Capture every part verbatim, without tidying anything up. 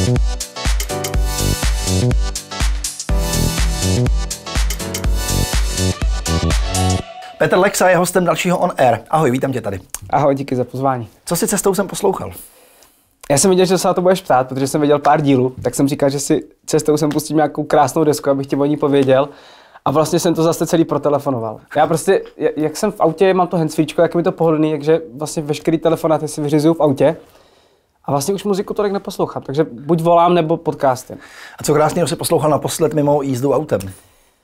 Petr Lexa je hostem dalšího On Air. Ahoj, vítám tě tady. Ahoj, díky za pozvání. Co si cestou jsem poslouchal? Já jsem viděl, že se na to budeš ptát, protože jsem viděl pár dílů, tak jsem říkal, že si cestou jsem pustím nějakou krásnou desku, abych ti o ní pověděl. A vlastně jsem to zase celý protelefonoval. Já prostě, jak jsem v autě, mám to handsfreečko, jak mi to pohodlný, takže vlastně veškerý telefonáty si vyřizuju v autě. A vlastně už muziku tolik neposlouchám, takže buď volám, nebo podcasty. A co krásného si poslouchal naposled mimo jízdu autem? Uh,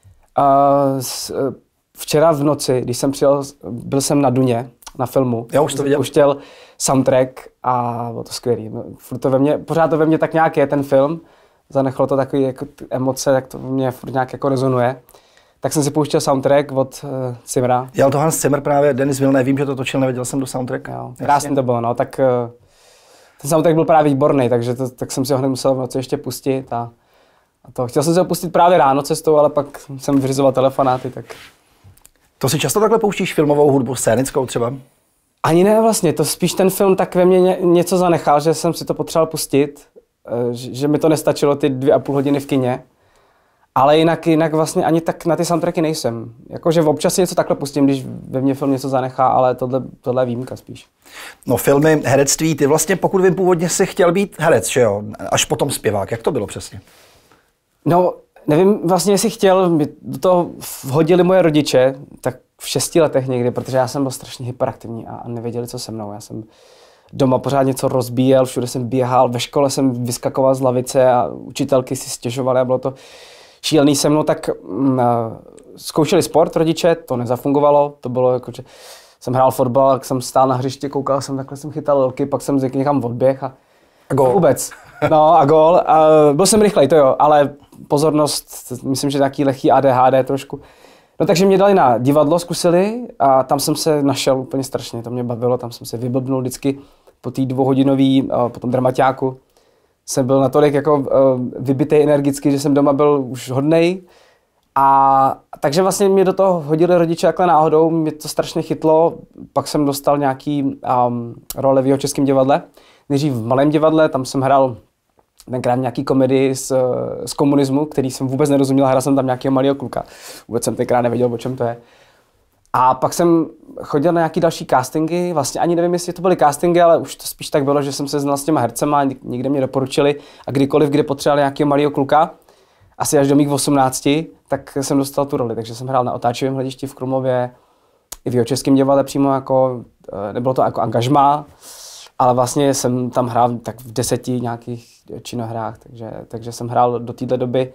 s, včera v noci, když jsem přijel, byl jsem na Duně, na filmu. Já už to viděl. Puštěl soundtrack a bylo to skvělý. Furt to ve mně, pořád to ve mně tak nějak je ten film. Zanechalo to takové jako emoce, tak to ve mně furt nějak jako rezonuje. Tak jsem si pouštěl soundtrack od uh, Zimmera. Dělal to Hans Zimmer právě, Denis Villeneuve, vím, že to točil, nevěděl jsem do soundtrack. Jo, krásný to bylo, no, tak uh, ten soundtrack byl právě výborný, takže to, tak jsem si ho nemusel v noci ještě pustit a, a to. Chtěl jsem si ho pustit právě ráno cestou, ale pak jsem vyřizoval telefonáty, tak... To si často takhle pouštíš filmovou hudbu, scénickou třeba? Ani ne vlastně, to spíš ten film tak ve mně ně, něco zanechal, že jsem si to potřeboval pustit, že, že mi to nestačilo ty dvě a půl hodiny v kině. Ale jinak, jinak vlastně ani tak na ty soundtracky nejsem. Jakože občas si něco takhle pustím, když ve mně film něco zanechá, ale tohle, tohle je výjimka spíš. No filmy, herectví, ty vlastně pokud vím původně si chtěl být herec, že jo? Až potom zpěvák, jak to bylo přesně? No, nevím vlastně, jestli chtěl, mě do toho vhodili moje rodiče, tak v šesti letech někdy, protože já jsem byl strašně hyperaktivní a nevěděli, co se mnou. Já jsem doma pořád něco rozbíjel, všude jsem běhal, ve škole jsem vyskakoval z lavice a učitelky si stěžovaly a bylo to šílený se mnou, tak uh, zkoušeli sport rodiče, to nezafungovalo, to bylo jako, že jsem hrál fotbal, jak jsem stál na hřišti, koukal jsem, takhle jsem chytal lelky, pak jsem někam odběh a, a gól. Vůbec. No a gól. A byl jsem rychlej, to jo, ale pozornost, myslím, že nějaký lehký A D H D trošku. No takže mě dali na divadlo, zkusili a tam jsem se našel úplně strašně, to mě bavilo, tam jsem se vyblbnul vždycky po té dvouhodinový, po tom dramaťáku. Jsem byl natolik jako uh, vybitej energicky, že jsem doma byl už hodnej. A takže vlastně mě do toho hodili rodiče takhle náhodou, mě to strašně chytlo. Pak jsem dostal nějaký um, role v Jihočeském divadle. Nejdřív v Malém divadle, tam jsem hrál tenkrát nějaký komedii z, z komunismu, který jsem vůbec nerozuměl, hrál jsem tam nějakého malého kluka. Vůbec jsem tenkrát nevěděl, o čem to je. A pak jsem chodil na nějaký další castingy, vlastně ani nevím, jestli to byly castingy, ale už to spíš tak bylo, že jsem se znal s těma hercema, někde mě doporučili a kdykoliv, kdy potřebovali nějakého malého kluka, asi až do mých osmnácti, tak jsem dostal tu roli, takže jsem hrál na Otáčivém hledišti v Krumlově, i v Jihočeském divadle přímo jako, nebylo to jako angažmá, ale vlastně jsem tam hrál tak v deseti nějakých činohrách, takže, takže jsem hrál do této doby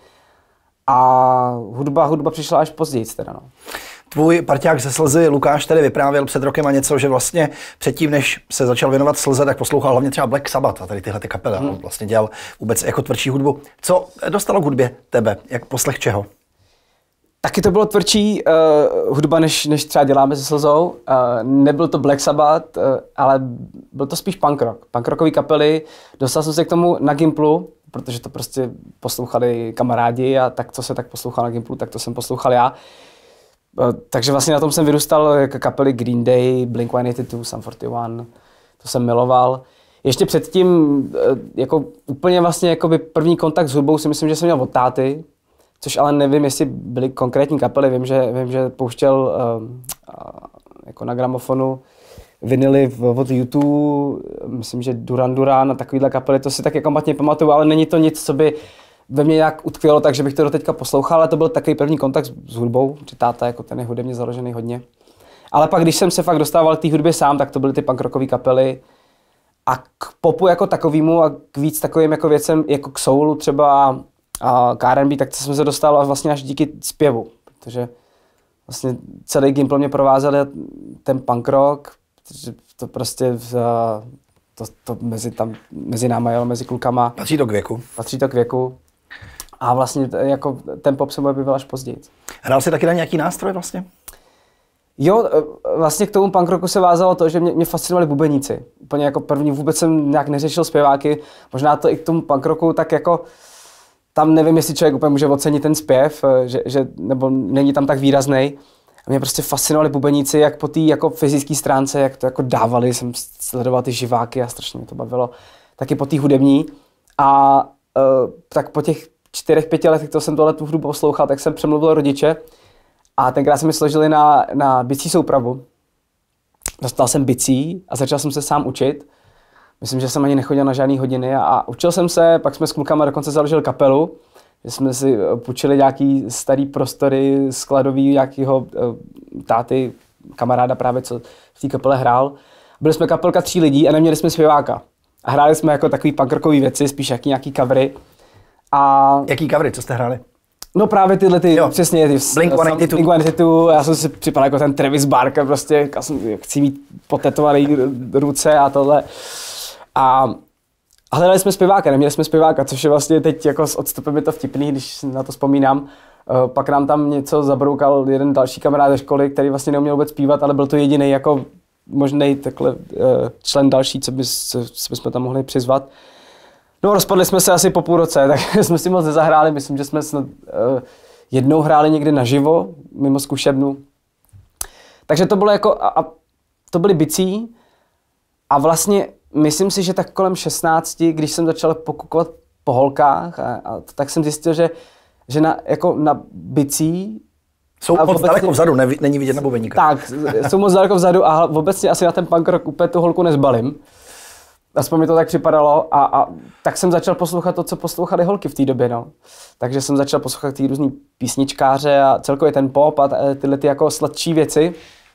a hudba, hudba přišla až později teda, no. Tvůj parťák ze Slzy Lukáš tady vyprávěl před rokem a něco, že vlastně předtím, než se začal věnovat Slze, tak poslouchal hlavně třeba Black Sabbath a tady tyhle ty kapely. Hmm. Vlastně dělal vůbec jako tvrdší hudbu. Co dostalo k hudbě tebe? Jak poslech čeho? Taky to bylo tvrdší uh, hudba, než, než třeba děláme se Slzou. Uh, nebyl to Black Sabbath, uh, ale byl to spíš punk rock. Punk rockový kapely. Dostal jsem se k tomu na Gimplu, protože to prostě poslouchali kamarádi a tak, co se tak poslouchal na Gimplu, tak to jsem poslouchal já. Takže vlastně na tom jsem vyrůstal jako kapely Green Day, Blink one eighty-two, Sum forty-one, to jsem miloval. Ještě předtím, jako úplně vlastně jakoby první kontakt s hudbou si myslím, že jsem měl od táty, což ale nevím, jestli byly konkrétní kapely, vím, že, vím, že pouštěl uh, jako na gramofonu vinily od U two, myslím, že Duran Duran a takovýhle kapely, to si tak jako matně pamatuju, ale není to nic, co by ve mně nějak utkvělo, takže bych to doteďka poslouchal, ale to byl takový první kontakt s hudbou, že táta jako ten je hudebně založený hodně. Ale pak, když jsem se fakt dostával k té hudbě sám, tak to byly ty punk rockové kapely. A k popu jako takovému a k víc takovým jako věcem, jako k soulu třeba a k R and B, tak to jsem se dostal vlastně až díky zpěvu, protože vlastně celý Gimpl mě provázel ten punk rock, protože to prostě to, to mezi, tam, mezi náma jelo, mezi klukama. Patří to k věku. Patří to k věku. A vlastně jako ten pop se objevil až později. Hrál jsi taky na nějaký nástroj vlastně? Jo, vlastně k tomu punk rocku se vázalo to, že mě, mě fascinovali bubeníci. Úplně jako první, vůbec jsem nějak neřešil zpěváky. Možná to i k tomu punk rocku, tak jako tam nevím, jestli člověk úplně může ocenit ten zpěv, že, že, nebo není tam tak výraznej. A mě prostě fascinovali bubeníci, jak po té jako fyzické stránce, jak to jako dávali, jsem sledoval ty živáky a strašně mě to bavilo. Taky po té hudební. A tak po těch čtyřech, pěti letech, co jsem tohle tu hudbu poslouchal, tak jsem přemluvil rodiče a tenkrát se mi složili na, na bicí soupravu. Dostal jsem bicí a začal jsem se sám učit. Myslím, že jsem ani nechodil na žádný hodiny a, a učil jsem se, pak jsme s klukama dokonce založili kapelu, že jsme si půjčili nějaký starý prostory skladový nějakého táty, kamaráda právě, co v té kapele hrál. Byli jsme kapelka tří lidí a neměli jsme zpěváka. A hráli jsme jako takový punk rockový věci, spíš jaký nějaký covery. A... Jaký covery, co jste hráli? No právě tyhle, ty, jo. přesně, ty Blink one eighty-two. Blink one eighty-two, já jsem si připadal jako ten Travis Barker, prostě, já jsem, chci mít potetovaný ruce a tohle. A hledali jsme zpěváka, neměli jsme zpěváka, což je vlastně teď jako s odstupem je to vtipný, když na to vzpomínám. Pak nám tam něco zabroukal jeden další kamarád ze školy, který vlastně neuměl vůbec zpívat, ale byl to jediný jako možný takhle člen další, co, by, co, co bychom tam mohli přizvat. No, rozpadli jsme se asi po půl roce, tak jsme si moc nezahráli. Myslím, že jsme snad, uh, jednou hráli někdy naživo, mimo zkušebnu. Takže to bylo jako, a, a to byly bicí. A vlastně myslím si, že tak kolem šestnácti, když jsem začal pokukovat po holkách, a, a tak jsem zjistil, že, že na, jako na bicí jsou moc obecně, daleko vzadu, ne, není vidět na bubeníka. Tak, jsou moc daleko vzadu a obecně asi na ten punk rock úplně tu holku nezbalím. Aspoň mi to tak připadalo a, a tak jsem začal poslouchat to, co poslouchali holky v té době, no. Takže jsem začal poslouchat ty různý písničkáře a celkově ten pop a tyhle ty jako sladší věci.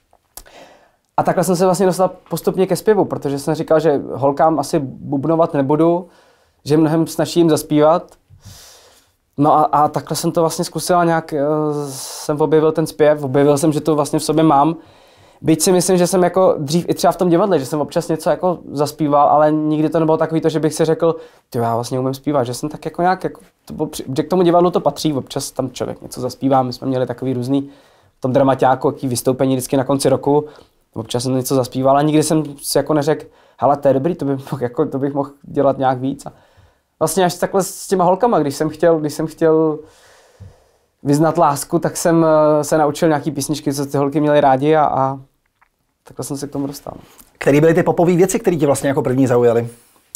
A takhle jsem se vlastně dostal postupně ke zpěvu, protože jsem říkal, že holkám asi bubnovat nebudu, že je mnohem snaží jim zaspívat. No a, a takhle jsem to vlastně zkusil a nějak jsem objevil ten zpěv, objevil jsem, že to vlastně v sobě mám. Byť si myslím, že jsem jako dřív i třeba v tom divadle, že jsem občas něco jako zaspíval, ale nikdy to nebylo takový to, že bych si řekl, ty já vlastně umím zpívat, že jsem tak jako nějak, jako, to bylo, že k tomu divadlu to patří, občas tam člověk něco zaspívá, my jsme měli takový různý v tom dramaťáku, jaký vystoupení vždycky na konci roku, občas jsem něco zaspíval a nikdy jsem si jako neřekl, hele, to je dobrý, to, by mohl, jako, to bych mohl dělat nějak víc. A vlastně až takhle s těma holkama, když jsem chtěl, když jsem chtěl vyznat lásku, tak jsem se naučil nějaký písničky, co ty holky měly rádi a, a takhle jsem se k tomu dostal. Které byly ty popové věci, které tě vlastně jako první zaujaly?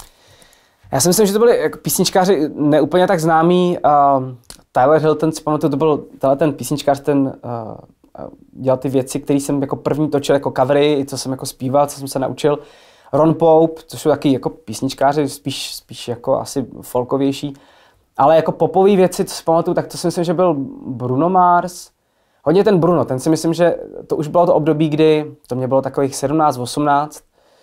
Já si myslím, že to byly jako písničkáři neúplně tak známí. Uh, Tyler Hilton, si pamatuju, to byl ten písničkář, ten uh, dělal ty věci, které jsem jako první točil jako covery, co jsem jako zpíval, co jsem se naučil. Ron Pope, což jsou taky jako písničkáři, spíš, spíš jako asi folkovější. Ale jako popové věci, co si pamatuju, tak to si myslím, že byl Bruno Mars. Hodně ten Bruno, ten si myslím, že to už bylo to období, kdy to mě bylo takových sedmnáct, osmnáct.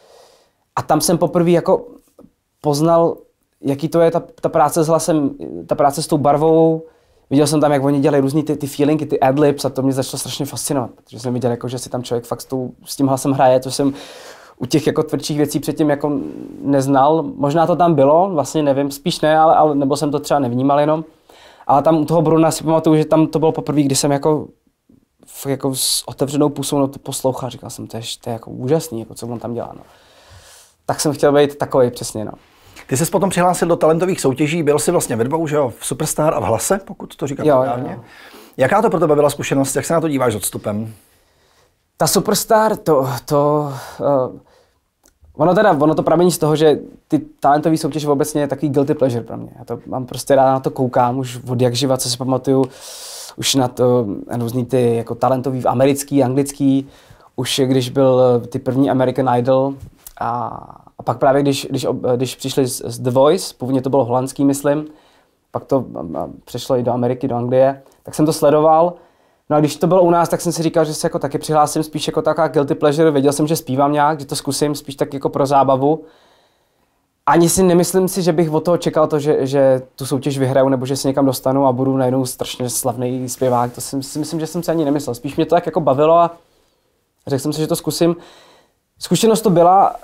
A tam jsem poprvé jako poznal, jaký to je ta, ta práce s hlasem, ta práce s tou barvou. Viděl jsem tam, jak oni dělají různý ty, ty feelingy, ty adlibs a to mě začalo strašně fascinovat. Protože jsem viděl, jako, že si tam člověk fakt s, tou, s tím hlasem hraje, což jsem u těch jako tvrdších věcí předtím jako neznal. Možná to tam bylo, vlastně nevím, spíš ne, ale, ale nebo jsem to třeba nevnímal jenom. Ale tam u toho Bruna si pamatuju, že tam to bylo poprvé, kdy jsem jako jako s otevřenou pusou to poslouchal, říkal jsem, to je, to je jako úžasný, jako co on tam dělá. No. Tak jsem chtěl být takový přesně. No. Ty jsi potom přihlásil do talentových soutěží, byl jsi vlastně ve dvou, že jo, v Superstar a v Hlase, pokud to říkám správně. Jaká to pro tebe byla zkušenost, jak se na to díváš s odstupem? Ta Superstar, to, to uh, ono teda, ono to pramení z toho, že ty talentové soutěže obecně je takový guilty pleasure pro mě. Já to mám prostě rád, na to koukám už od jak živa, co si pamatuju, už na to různý ty jako talentový americký, anglický, už když byl ty první American Idol a, a pak právě když, když, když přišli z, z The Voice, původně to bylo holandský, myslím, pak to přešlo i do Ameriky, do Anglie, tak jsem to sledoval. No a když to bylo u nás, tak jsem si říkal, že se jako taky přihlásím spíš jako taková guilty pleasure, věděl jsem, že zpívám nějak, že to zkusím spíš tak jako pro zábavu. Ani si nemyslím si, že bych od toho čekal to, že, že tu soutěž vyhraju nebo že se někam dostanu a budu najednou strašně slavný zpěvák. To si, si myslím, že jsem si ani nemyslel. Spíš mě to tak jako bavilo a řekl jsem si, že to zkusím. Zkušenost to byla,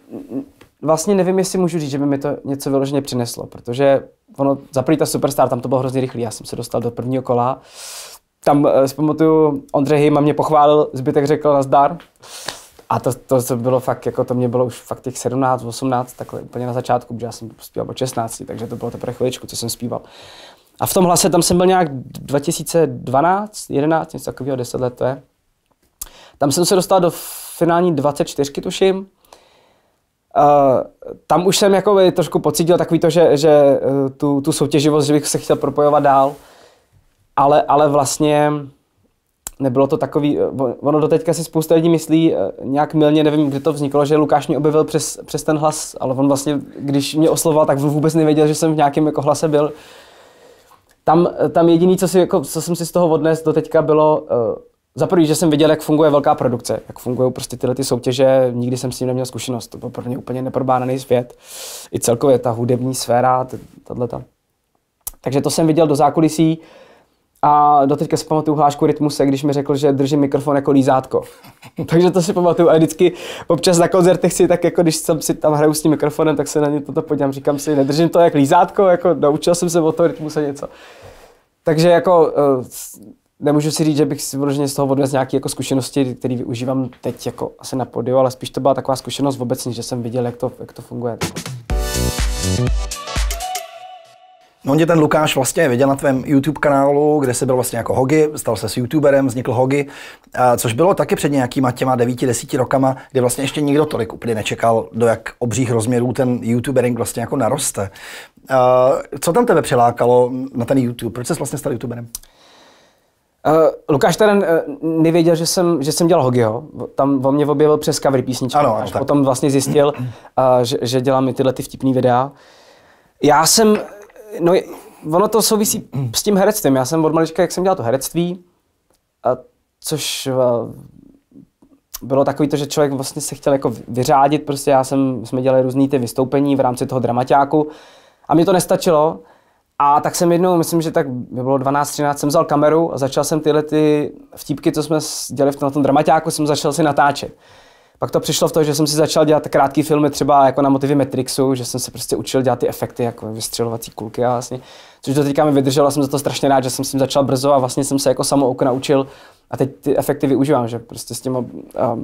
vlastně nevím, jestli můžu říct, že by mi to něco vyloženě přineslo, protože ono, za první ta Superstar, tam to bylo hrozně rychlý, já jsem se dostal do prvního kola. Tam si pamatuju, Ondřej Hejma mě pochválil, zbytek řekl nazdar. A to, to, to bylo fakt, jako to mě bylo už fakt těch sedmnáct, osmnáct, takhle úplně na začátku, protože já jsem zpíval od šestnácti, takže to bylo teprve chviličku, co jsem zpíval. A v tom Hlase tam jsem byl nějak dva tisíce dvanáct, jedenáct, něco takového, deset let to je. Tam jsem se dostal do finální dvacet čtyři, tuším. tam už jsem jako trošku pocítil takový to, že, že tu, tu soutěživost, že bych se chtěl propojovat dál, ale, ale vlastně nebylo to takový, ono doteďka si spousta lidí myslí, nějak mylně, nevím, kde to vzniklo, že Lukáš mě objevil přes, přes ten hlas, ale on vlastně, když mě oslovoval, tak vůbec nevěděl, že jsem v nějakém jako hlase byl. Tam, tam jediný, co, si, jako, co jsem si z toho odnes doteďka bylo, uh, za prvý, že jsem viděl, jak funguje velká produkce, jak fungují prostě tyhle ty soutěže, nikdy jsem s tím neměl zkušenost, to byl pro mě úplně neprobádaný svět, i celkově ta hudební sféra, tato. Takže to jsem viděl do zákulisí a doteďka si pamatuju hlášku Rytmuse, když mi řekl, že držím mikrofon jako lízátko. Takže to si pamatuju a vždycky občas na koncertech si tak jako, když jsem si tam hraju s tím mikrofonem, tak se na ně toto podívám, říkám si, nedržím to jak lízátko, jako naučil jsem se od toho Rytmuse něco. Takže jako nemůžu si říct, že bych si vyloženě z toho odnesl nějaké jako zkušenosti, které využívám teď jako asi na podiu, ale spíš to byla taková zkušenost obecně, že jsem viděl, jak to, jak to funguje. No, on tě ten Lukáš vlastně viděl na tvém YouTube kanálu, kde jsi byl vlastně jako Hogi, stal se s YouTuberem, vznikl Hogi, což bylo taky před nějakýma těma devíti, desíti rokama, kdy vlastně ještě nikdo tolik úplně nečekal, do jak obřích rozměrů ten YouTubering vlastně jako naroste. Co tam tebe přilákalo na ten YouTube? Proč jsi vlastně stal YouTuberem? Uh, Lukáš teda uh, nevěděl, že jsem, že jsem dělal Hogiho. Tam o mě objevil přes cover písničky. Ano, až potom vlastně zjistil, uh, že, že dělám i tyhle ty vtipný videa. Já jsem, no ono to souvisí s tím herectvím. Já jsem od malička, jak jsem dělal to herectví, uh, což uh, bylo takový to, že člověk vlastně se chtěl jako vyřádit. Prostě já jsem, jsme dělali různý ty vystoupení v rámci toho dramaťáku a mě to nestačilo. A tak jsem jednou, myslím, že tak by bylo dvanáct třináct, jsem vzal kameru a začal jsem tyhle ty vtípky, co jsme dělali na tom dramaťáku, jsem začal si natáčet. Pak to přišlo v to, že jsem si začal dělat krátké filmy třeba jako na motivy Matrixu, že jsem se prostě učil dělat ty efekty, jako vystřelovací kulky a vlastně, což do teďka mi vydrželo a jsem za to strašně rád, že jsem s tím začal brzo a vlastně jsem se jako samouk naučil a teď ty efekty využívám, že prostě s těma um,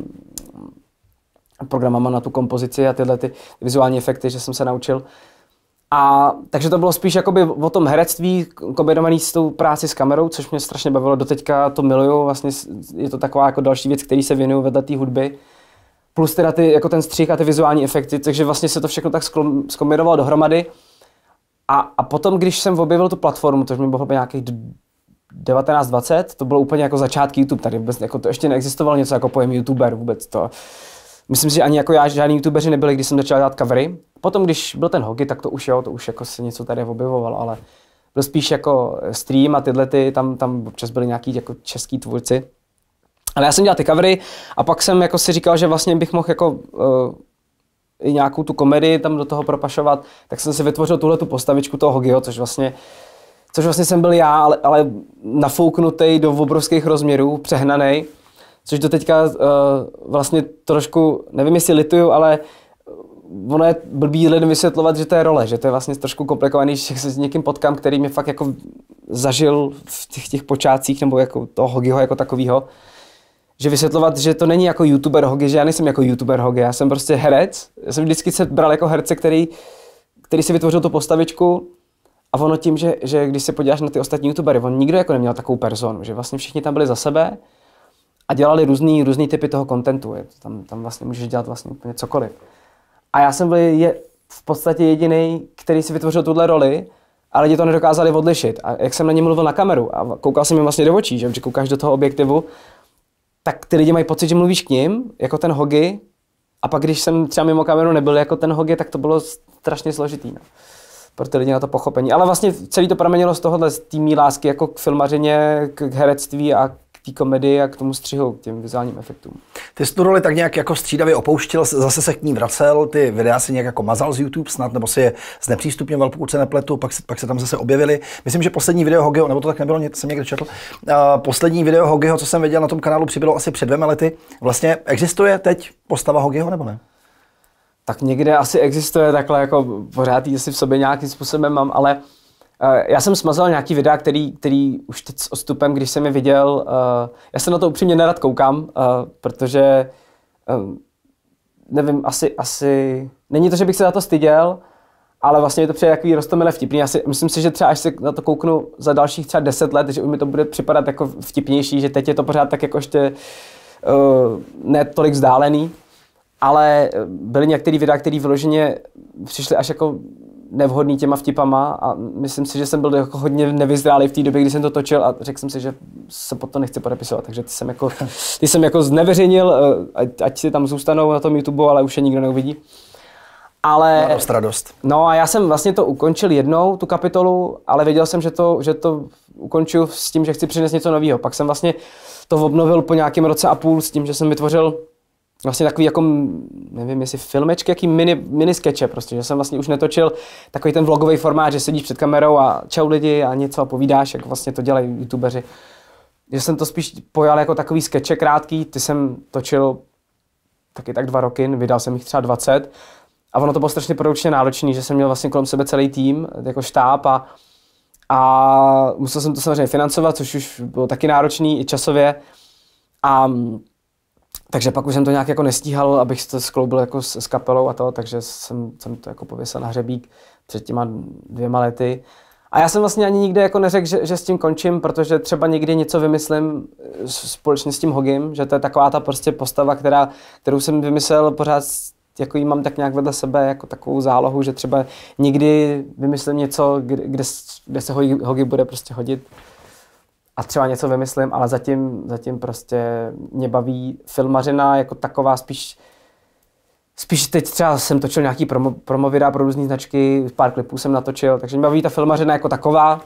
programama na tu kompozici a tyhle ty vizuální efekty, že jsem se naučil. A takže to bylo spíš jakoby o tom herectví kombinovaný s tou práci s kamerou, což mě strašně bavilo. Doteďka to miluju, vlastně je to taková jako další věc, který se věnuju vedle té hudby. Plus teda ty, jako ten střih a ty vizuální efekty, takže vlastně se to všechno tak zkombinovalo dohromady. A, a potom, když jsem objevil tu platformu, to mi bylo nějakých devatenáct dvacet, to bylo úplně jako začátky YouTube, tady vůbec, jako to ještě neexistovalo něco jako pojem YouTuber vůbec to. Myslím si, že ani jako já žádní YouTubeři nebyli, když jsem začal dělat covery. Potom, když byl ten Hogi, tak to už jo, to už jako se něco tady objevovalo, ale byl spíš jako stream a tyhle ty, tam, tam občas byli nějaký jako český tvůrci. Ale já jsem dělal ty covery a pak jsem jako si říkal, že vlastně bych mohl jako uh, i nějakou tu komedii tam do toho propašovat, tak jsem si vytvořil tuhle tu postavičku toho Hogiho, což vlastně, což vlastně jsem byl já, ale, ale nafouknutý do obrovských rozměrů, přehnanej. Což do teďka uh, vlastně trošku, nevím jestli lituju, ale ono je blbý lidem vysvětlovat, že to je role, že to je vlastně trošku komplikovaný, že se s někým potkám, který mě fakt jako zažil v těch, těch počátcích, nebo jako toho Hogiho jako takovýho. Že vysvětlovat, že to není jako YouTuber Hogi, že já nejsem jako YouTuber Hogi, já jsem prostě herec. Já jsem vždycky se bral jako herce, který, který si vytvořil tu postavičku a ono tím, že, že když se podíváš na ty ostatní YouTubery, on nikdo jako neměl takovou personu, že vlastně všichni tam byli za sebe a dělali různý, různý typy toho kontentu. Tam, tam vlastně můžeš dělat vlastně úplně cokoliv. A já jsem byl je, v podstatě jediný, který si vytvořil tuhle roli, ale lidi to nedokázali odlišit. A jak jsem na ně mluvil na kameru a koukal jsem jim vlastně do očí, že koukáš do toho objektivu, tak ty lidi mají pocit, že mluvíš k ním, jako ten Hogi, a pak když jsem třeba mimo kameru nebyl jako ten Hogi, tak to bylo strašně složitý. No. Pro ty lidi na to pochopení. Ale vlastně celý to pramenilo z tohohle, z té mý lásky jako k filmařině, k herectví a k té komedii a k tomu střihu, k těm vizuálním efektům. Ty jsi tu roli tak nějak jako střídavě opouštěl, zase se k ní vracel, ty videa si nějak jako mazal z YouTube snad, nebo si je znepřístupňoval, pokud se nepletu, pak se, pak se tam zase objevili. Myslím, že poslední video Hogiho, nebo to tak nebylo, jsem někde četl, uh, poslední video Hogiho, co jsem viděl na tom kanálu, přibylo asi před dvěma lety. Vlastně existuje teď postava Hogiho, nebo ne? Tak někde asi existuje takhle, jako pořád jestli v sobě nějakým způsobem mám, ale uh, já jsem smazal nějaký videa, který, který už teď s odstupem, když jsem je viděl, uh, já se na to upřímně nerad koukám, uh, protože uh, nevím, asi, asi, není to, že bych se za to styděl, ale vlastně mi to přijde takový roztomile vtipný. Já si, myslím si, že třeba až se na to kouknu za dalších třeba deset let, že mi to bude připadat jako vtipnější, že teď je to pořád tak jako ještě uh, ne tolik vzdálený. ale byly některé videa, které vyloženě přišly až jako nevhodný těma vtipama a myslím si, že jsem byl jako hodně nevyzrálý v té době, kdy jsem to točil a řekl jsem si, že se pod to nechci podepisovat, takže ty jsem jako, ty jsem jako zneveřejnil, ať, ať si tam zůstanou na tom YouTube, ale už je nikdo neuvidí. Ale, radost, radost. No a já jsem vlastně to ukončil jednou, tu kapitolu, ale věděl jsem, že to, že to ukončuju s tím, že chci přinést něco nového. Pak jsem vlastně to obnovil po nějakém roce a půl s tím, že jsem vytvořil vlastně takový jako, nevím jestli filmečky, jaký mini, mini skeče prostě, že jsem vlastně už netočil takový ten vlogový formát, že sedíš před kamerou a čau lidi a něco a povídáš, jak vlastně to dělají youtubeři. Že jsem to spíš pojal jako takový skeče krátký, ty jsem točil taky tak dva roky, vydal jsem jich třeba dvacet a ono to bylo strašně produkčně náročný, že jsem měl vlastně kolem sebe celý tým, jako štáb a, a musel jsem to samozřejmě financovat, což už bylo taky náročný i časově a takže pak už jsem to nějak jako nestíhal, abych to skloubil jako s, s kapelou a to, takže jsem, jsem to jako pověsil na hřebík před těma dvěma lety. A já jsem vlastně ani nikde jako neřekl, že, že s tím končím, protože třeba někdy něco vymyslím společně s tím Hogim, že to je taková ta prostě postava, která, kterou jsem vymyslel pořád, jako jí mám tak nějak vedle sebe jako takovou zálohu, že třeba někdy vymyslím něco, kde, kde, kde se Hogi, Hogi bude prostě hodit. A třeba něco vymyslím, ale zatím, zatím prostě mě baví filmařina jako taková spíš, spíš teď třeba jsem točil nějaký promo, promo videa pro různý značky, pár klipů jsem natočil, takže mě baví ta filmařina jako taková,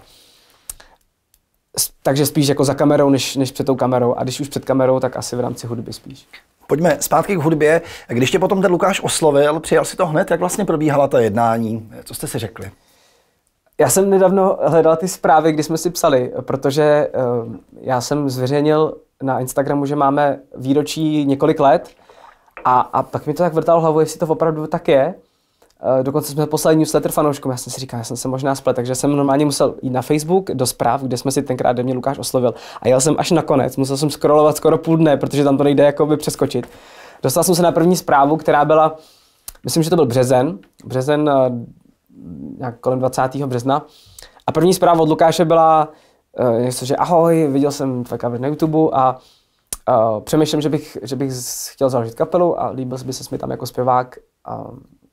takže spíš jako za kamerou, než, než před tou kamerou a když už před kamerou, tak asi v rámci hudby spíš. Pojďme zpátky k hudbě. Když tě potom ten Lukáš oslovil, přijal si to hned, jak vlastně probíhala ta jednání, co jste si řekli? Já jsem nedávno hledal ty zprávy, kdy jsme si psali, protože uh, já jsem zveřejnil na Instagramu, že máme výročí několik let a, a pak mi to tak vrtalo hlavu, jestli to opravdu tak je. Uh, dokonce jsme poslali newsletter fanouškům, já jsem si říkal, já jsem se možná splet, takže jsem normálně musel jít na Facebook do zpráv, kde jsme si tenkrát, kde mě Lukáš oslovil a jel jsem až nakonec, musel jsem scrollovat skoro půl dne, protože tam to nejde jakoby přeskočit. Dostal jsem se na první zprávu, která byla, myslím, že to byl březen, březen uh, nějak kolem dvacátého března. A první zpráva od Lukáše byla uh, něco, že ahoj, viděl jsem tvoje cover na YouTube a uh, přemýšlím, že bych, že bych chtěl založit kapelu a líbil by se mi tam jako zpěvák. A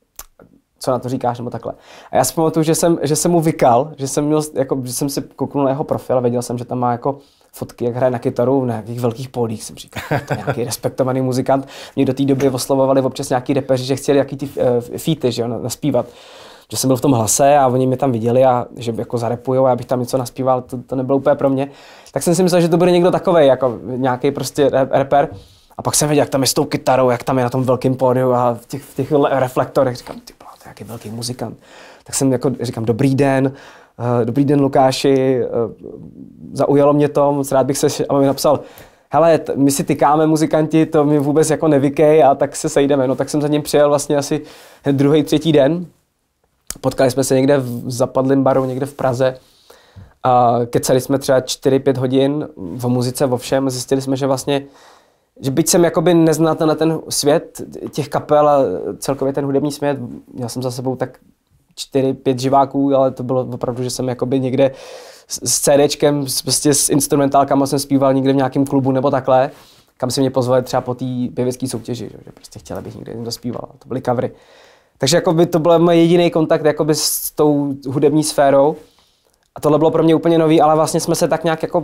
co na to říkáš, nebo takhle. A já si pamatuju, že jsem, že jsem mu vykal, že jsem, měl, jako, že jsem si kouknul na jeho profil a věděl jsem, že tam má jako fotky, jak hraje na kytaru na nějakých velkých pódích. Jsem říkal, to je nějaký respektovaný muzikant. Mě do té doby oslovovali občas nějaký repeři, že chtěli jaký ty uh, featy, že jo, naspívat. Že jsem byl v tom hlase a oni mě tam viděli a že jako zarepujou a já bych tam něco naspíval, to, to nebylo úplně pro mě. Tak jsem si myslel, že to bude někdo takovej, jako nějaký prostě rapper. A pak jsem viděl, jak tam je s tou kytarou, jak tam je na tom velkém pódiu a v těch, v těch reflektorech. Říkám, ty bláho, to je nějaký velký muzikant. Tak jsem jako říkám, dobrý den, uh, dobrý den Lukáši, uh, zaujalo mě to, moc rád bych se, a mi napsal, hele, t- my si tykáme muzikanti, to mi vůbec jako nevykej a tak se sejdeme. No tak jsem za ním přijel vlastně asi druhý, třetí den. Potkali jsme se někde v zapadlém baru, někde v Praze. A kecali jsme třeba čtyři pět hodin o muzice, o všem. Zjistili jsme, že vlastně, že byť jsem jakoby neznal na ten svět těch kapel a celkově ten hudební svět, měl jsem za sebou tak čtyři pět živáků, ale to bylo opravdu, že jsem jakoby někde s CDčkem, prostě s instrumentálkama jsem zpíval někde v nějakém klubu nebo takhle, kam si mě pozvali třeba po té pěvecké soutěži, že prostě chtěl, abych někde někdo zpíval. To byly covery. Takže jakoby to byl můj jediný kontakt jakoby s tou hudební sférou. A tohle bylo pro mě úplně nový, ale vlastně jsme se tak nějak jako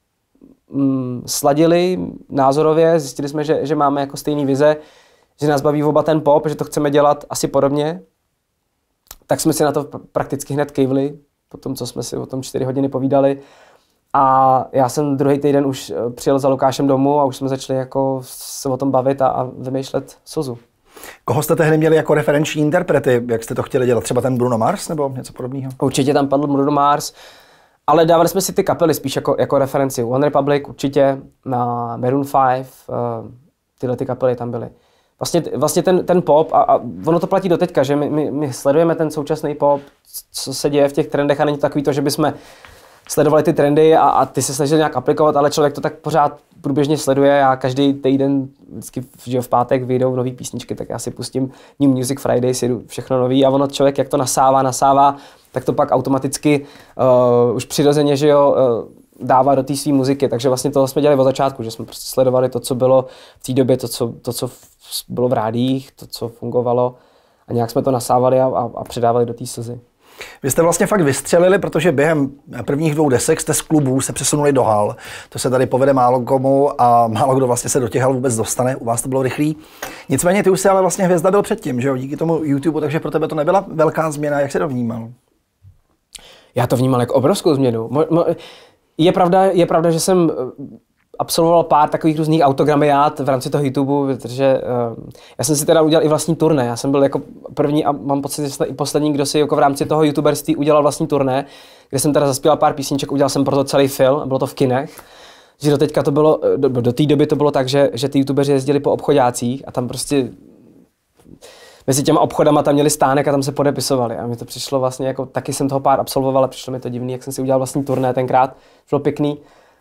mm, sladili názorově, zjistili jsme, že, že máme jako stejný vize, že nás baví oba ten pop, že to chceme dělat asi podobně. Tak jsme si na to prakticky hned kejvli, po tom, co jsme si o tom čtyři hodiny povídali. A já jsem druhý týden už přijel za Lukášem domů a už jsme začali jako se o tom bavit a, a vymýšlet Sozu. Koho jste tehdy měli jako referenční interprety, jak jste to chtěli dělat? Třeba ten Bruno Mars nebo něco podobného? Určitě tam padl Bruno Mars, ale dávali jsme si ty kapely spíš jako, jako referenci. One Republic určitě, na Maroon five, uh, tyhle ty kapely tam byly. Vlastně, vlastně ten, ten pop, a, a ono to platí do teďka, že my, my, my sledujeme ten současný pop, co se děje v těch trendech a není to takový to, že bychom sledovali ty trendy a, a ty se snažili nějak aplikovat, ale člověk to tak pořád průběžně sleduje. Já každý týden, vždycky že v pátek vyjdou nový písničky, tak já si pustím New Music Friday, si jdu všechno nový a ono člověk, jak to nasává, nasává, tak to pak automaticky uh, už přirozeně, že jo, uh, dávat do té své muziky, takže vlastně to jsme dělali od začátku, že jsme prostě sledovali to, co bylo v té době, to co, to, co bylo v rádiích, to, co fungovalo a nějak jsme to nasávali a, a, a předávali do té slzy. Vy jste vlastně fakt vystřelili, protože během prvních dvou desek jste z klubů se přesunuli do hal. To se tady povede málo komu a málo kdo vlastně se do těch hal vůbec dostane. U vás to bylo rychlý. Nicméně ty už jsi ale vlastně hvězda byl předtím, že jo? Díky tomu YouTube, takže pro tebe to nebyla velká změna. Jak jsi to vnímal? Já to vnímal jako obrovskou změnu. Je pravda, je pravda, že jsem absolvoval pár takových různých autogramiát v rámci toho YouTube, protože uh, já jsem si teda udělal i vlastní turné. Já jsem byl jako první a mám pocit, že jsem i poslední, kdo si jako v rámci toho youtuberství udělal vlastní turné, kde jsem teda zaspíval pár písniček, udělal jsem proto celý film a bylo to v kinech. Že do teďka to bylo, do, do té doby to bylo tak, že, že ty youtubeři jezdili po obchodácích a tam prostě mezi těma obchodama tam měli stánek a tam se podepisovali. A mi to přišlo vlastně jako, taky jsem toho pár absolvoval a přišlo mi to divný, jak jsem si udělal vlastní turné tenkrát. Bylo pěkný.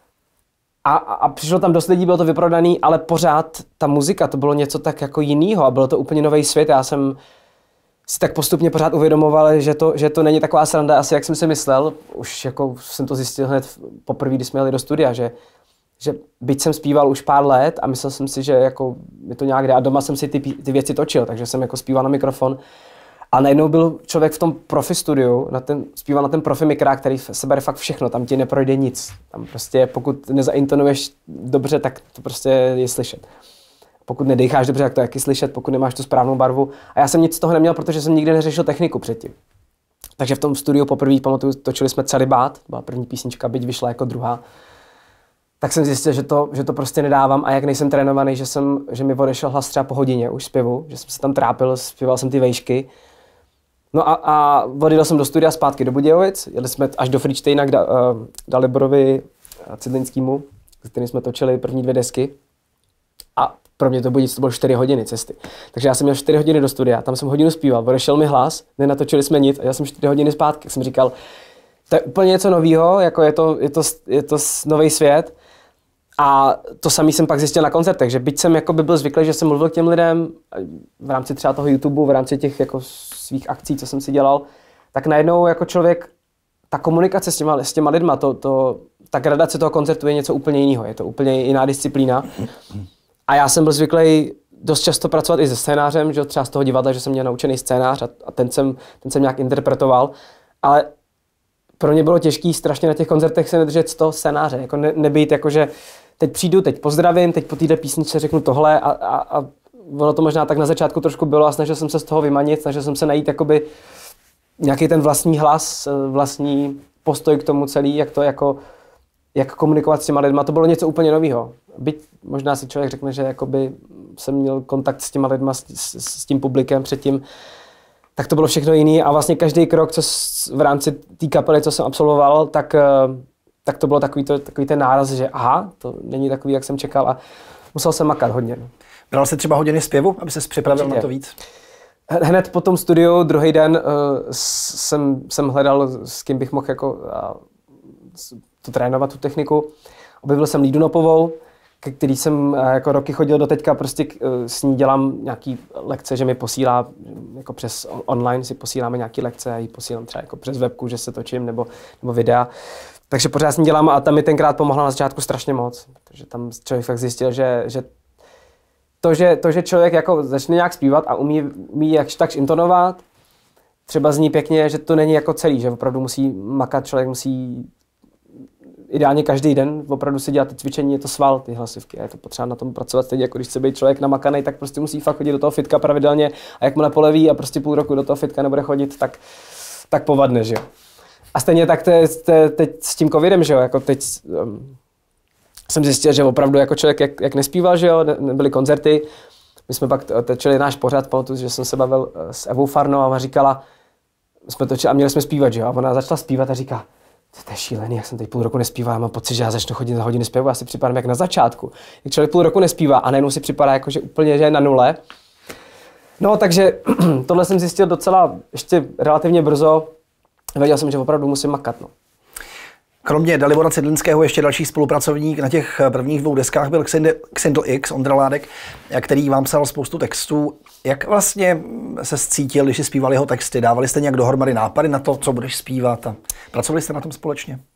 A, a přišlo tam dost lidí, bylo to vyprodaný, ale pořád ta muzika, to bylo něco tak jako jinýho a bylo to úplně nový svět. Já jsem si tak postupně pořád uvědomoval, že to, že to není taková sranda, asi jak jsem si myslel. Už jako jsem to zjistil hned poprvé, když jsme jeli do studia, že, že byť jsem zpíval už pár let a myslel jsem si, že jako mi to nějak jde a doma jsem si ty, ty věci točil, takže jsem jako zpíval na mikrofon. A najednou byl člověk v tom profi studiu, na ten, zpíval na ten profi mikrák, který se bere fakt všechno, tam ti neprojde nic. Tam prostě pokud nezaintonuješ dobře, tak to prostě je slyšet. Pokud nedýcháš dobře, tak to je taky slyšet, pokud nemáš tu správnou barvu. A já jsem nic z toho neměl, protože jsem nikdy neřešil techniku předtím. Takže v tom studiu poprvé, pamatuju, točili jsme Celibát, byla první písnička, byť vyšla jako druhá. Tak jsem zjistil, že to, že to prostě nedávám a jak nejsem trénovaný, že, jsem, že mi odešel hlas třeba po hodině už zpěvu, že jsem se tam trápil, zpíval jsem ty vejšky. No a, a odjel jsem do studia zpátky do Budějovic, jeli jsme až do Fričtejna k da, uh, Daliborovi Cidlinskému, s kterým jsme točili první dvě desky. A pro mě to Budějovic to bylo čtyři hodiny cesty. Takže já jsem měl čtyři hodiny do studia, tam jsem hodinu zpíval, odešel mi hlas, nenatočili jsme nic a já jsem čtyři hodiny zpátky. Jsem říkal, to je úplně něco nového, jako je to, je to, je to nový svět. A to samý jsem pak zjistil na koncertech, že byť jsem jako by byl zvyklý, že jsem mluvil k těm lidem v rámci třeba toho YouTube, v rámci těch jako svých akcí, co jsem si dělal, tak najednou jako člověk, ta komunikace s těma, s těma lidma, to, to, ta gradace toho koncertu je něco úplně jiného, je to úplně jiná disciplína. A já jsem byl zvyklý dost často pracovat i se scénářem, že třeba z toho divadla, že jsem měl naučený scénář a, a ten, jsem, ten jsem nějak interpretoval, ale pro mě bylo těžký strašně na těch koncertech se nedržet z toho scénáře, jako ne, nebýt jako, že teď přijdu, teď pozdravím, teď po této písničce řeknu tohle a, a, a ono to možná tak na začátku trošku bylo a snažil jsem se z toho vymanit, snažil jsem se najít jakoby nějaký ten vlastní hlas, vlastní postoj k tomu celý, jak to jako, jak komunikovat s těma lidma, to bylo něco úplně nového. Byť možná si člověk řekne, že jakoby jsem měl kontakt s těma lidma, s, s, s tím publikem předtím, tak to bylo všechno jiný a vlastně každý krok, co v rámci té kapely, co jsem absolvoval, tak tak to bylo takový, to, takový ten náraz, že aha, to není takový, jak jsem čekal a musel jsem makat hodně. Bral jsi třeba hodiny zpěvu, aby ses připravil Určitě. Na to víc? Hned po tom studiu, druhý den uh, jsem, jsem hledal, s kým bych mohl jako, uh, to trénovat, tu techniku. Objevil jsem Lídu Nopovou, ke který jsem uh, jako roky chodil do teďka, prostě uh, s ní dělám nějaký lekce, že mi posílá, jako přes online si posíláme nějaký lekce a ji posílám třeba jako přes webku, že se točím, nebo, nebo videa. Takže pořád s ní dělám a tam mi tenkrát pomohla na začátku strašně moc. Takže tam člověk fakt zjistil, že, že, to, že to, že člověk jako začne nějak zpívat a umí, umí jakž takž intonovat, třeba zní pěkně, že to není jako celý, že opravdu musí makat, člověk musí ideálně každý den opravdu si dělat ty cvičení, je to sval, ty hlasivky, a je to potřeba na tom pracovat stejně, jako když chce být člověk namakaný, tak prostě musí fakt chodit do toho fitka pravidelně a jakmile poleví a prostě půl roku do toho fitka nebude chodit, tak, tak povadne, že jo. A stejně tak to je, to je teď s tím covidem, že jo, jako teď um, jsem zjistil, že opravdu jako člověk, jak, jak nespíval, že jo, ne, nebyly koncerty, my jsme pak točili náš pořad, pamatuju, že jsem se bavil s Evou Farnou a ona říkala, jsme točili a měli jsme zpívat, že jo, a ona začala zpívat a říká, to je šílený, jak jsem teď půl roku nespíval, já mám pocit, že já začnu chodit za hodiny zpěvu, já si připadám jak na začátku. Jak člověk půl roku nespívá a najednou si připadá jako, že úplně že je na nule. No, takže tohle jsem zjistil docela ještě relativně brzo. Věděl jsem, že opravdu musím makat. No. Kromě Dalibora Cidlinského ještě další spolupracovník na těch prvních dvou deskách byl Xindl X, Ondra Ládek, který vám psal spoustu textů. Jak vlastně se cítil, když jsi zpíval jeho texty? Dávali jste nějak dohromady nápady na to, co budeš zpívat? A pracovali jste na tom společně?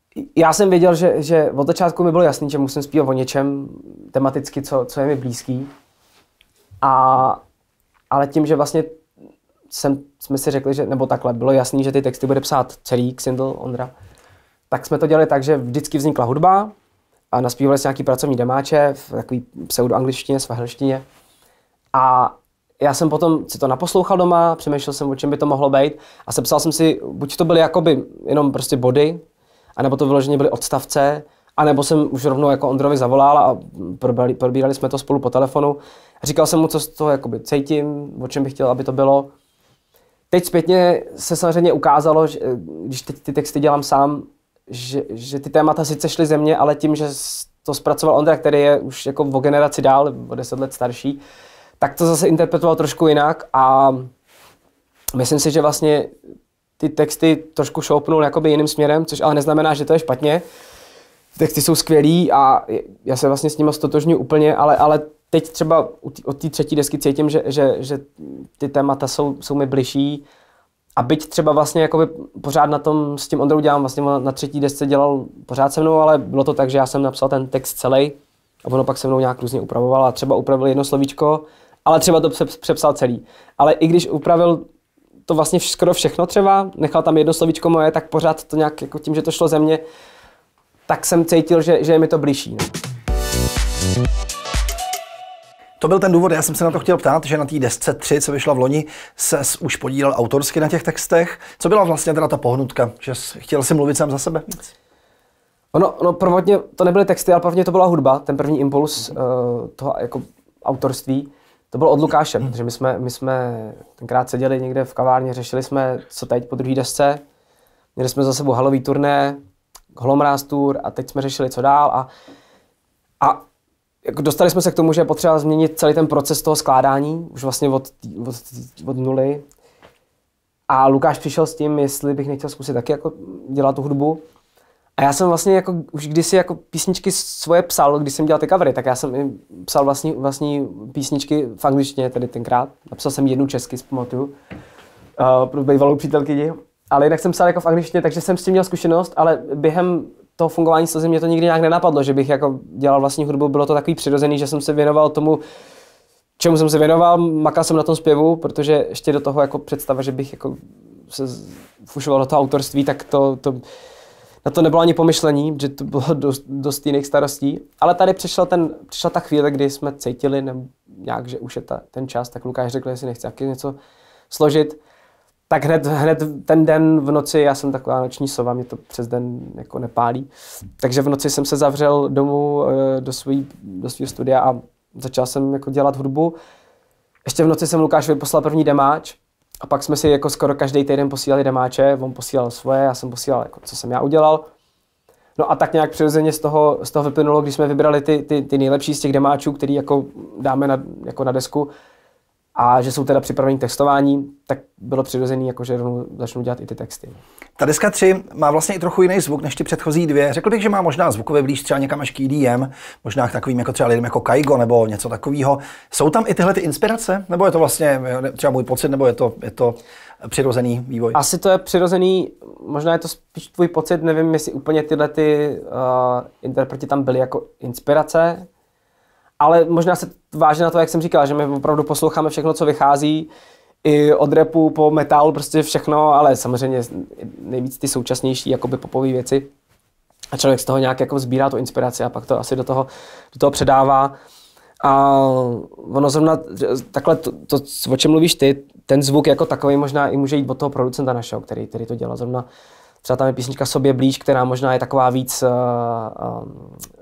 Já jsem věděl, že, že od začátku mi bylo jasný, že musím zpívat o něčem tematicky, co, co je mi blízký. A, ale tím, že vlastně jsem, jsme si řekli, že, nebo takhle, bylo jasný, že ty texty bude psát celý Xindl, Ondra, tak jsme to dělali tak, že vždycky vznikla hudba a naspívali se nějaký pracovní demáče v takový pseudoangličtině, svahelštině. A já jsem potom si to naposlouchal doma, přemýšlel jsem, o čem by to mohlo být a sepsal jsem si, buď to byly jakoby jenom prostě body, anebo to vyloženě byly odstavce, anebo jsem už rovnou jako Ondrovi zavolal a probírali, probírali jsme to spolu po telefonu. Říkal jsem mu, co z toho jakoby cítím, o čem bych chtěl, aby to bylo. Teď zpětně se samozřejmě ukázalo, že když teď ty texty dělám sám, že, že ty témata sice šly ze mě, ale tím, že to zpracoval Ondra, který je už jako o generaci dál, o deset let starší, tak to zase interpretoval trošku jinak a myslím si, že vlastně ty texty trošku šoupnul jakoby jiným směrem, což ale neznamená, že to je špatně. Texty jsou skvělý a já se vlastně s nimi stotožňuji úplně, ale, ale teď třeba od té třetí desky cítím, že, že, že ty témata jsou, jsou mi bližší. A byť třeba vlastně jakoby pořád na tom s tím Ondrou dělám, vlastně na třetí desce dělal pořád se mnou, ale bylo to tak, že já jsem napsal ten text celý a ono pak se mnou nějak různě upravoval a třeba upravil jedno slovíčko, ale třeba to přepsal celý. Ale i když upravil to vlastně skoro všechno třeba, nechal tam jedno slovíčko moje, tak pořád to nějak jako tím, že to šlo ze mě, tak jsem cítil, že, že je mi to blížší. No. To byl ten důvod, já jsem se na to chtěl ptát, že na té desce tři, co vyšla v loni, ses už podílel autorsky na těch textech. Co byla vlastně teda ta pohnutka, že jsi chtěl si mluvit sám za sebe víc? Ono, ono prvotně to nebyly texty, ale prvotně to byla hudba, ten první impuls uh, toho jako autorství. To bylo od Lukáše, protože my jsme, my jsme tenkrát seděli někde v kavárně, řešili jsme, co teď po druhé desce. Měli jsme za sebou halový turné, Holomráz tour a teď jsme řešili, co dál. A, a jako dostali jsme se k tomu, že je potřeba změnit celý ten proces toho skládání, už vlastně od, od, od nuly. A Lukáš přišel s tím, jestli bych nechtěl zkusit taky jako dělat tu hudbu. A já jsem vlastně jako už kdysi jako písničky svoje psal, když jsem dělal ty covery, tak já jsem i psal vlastní, vlastní písničky v angličtině tedy tenkrát. Napsal jsem jednu česky, zpamatuju, uh, pro bývalou přítelkyni. Ale jinak jsem psal jako v angličtině, takže jsem s tím měl zkušenost, ale během toho fungování slzy mě to nikdy nějak nenapadlo, že bych jako dělal vlastní hudbu. Bylo to takový přirozený, že jsem se věnoval tomu, čemu jsem se věnoval, makal jsem na tom zpěvu, protože ještě do toho jako představa, že bych jako se fušoval do toho autorství, tak to, to na to nebylo ani pomyšlení, že to bylo dost, dost jiných starostí. Ale tady přišel ten, přišla ta chvíle, kdy jsme cítili nebo nějak, že už je ta, ten čas, tak Lukáš řekl, jestli nechce taky něco složit. Tak hned, hned ten den v noci, já jsem taková noční sova, mě to přes den jako nepálí. Takže v noci jsem se zavřel domů do svého do svýho studia a začal jsem jako dělat hudbu. Ještě v noci jsem Lukášovi poslal první demáč a pak jsme si jako skoro každý týden posílali demáče, on posílal svoje, já jsem posílal, jako, co jsem já udělal. No a tak nějak přirozeně z toho, z toho vyplynulo, když jsme vybrali ty, ty, ty nejlepší z těch demáčů, který jako dáme na, jako na desku, a že jsou teda připravení k textování, tak bylo přirozený, jako že začnu dělat i ty texty. Ta deska tři má vlastně i trochu jiný zvuk než ty předchozí dvě. Řekl bych, že má možná zvukově blíž třeba někam až k E D M, možná k takovým jako třeba lidem jako Kaigo nebo něco takového. Jsou tam i tyhle ty inspirace? Nebo je to vlastně třeba můj pocit, nebo je to, je to přirozený vývoj? Asi to je přirozený, možná je to spíš tvůj pocit, nevím, jestli úplně tyhle ty uh, interpreti tam byly jako inspirace. Ale možná se váže na to, jak jsem říkal, že my opravdu posloucháme všechno, co vychází, i od rapu po metal, prostě všechno, ale samozřejmě nejvíc ty současnější jakoby popové věci. A člověk z toho nějak jako sbírá tu inspiraci a pak to asi do toho, do toho předává. A ono zrovna takhle, to, to, o čem mluvíš ty, ten zvuk jako takový možná i může jít od toho producenta našeho, který, který to dělá. Zrovna třeba tam je písnička Sobě blíž, která možná je taková víc uh, uh,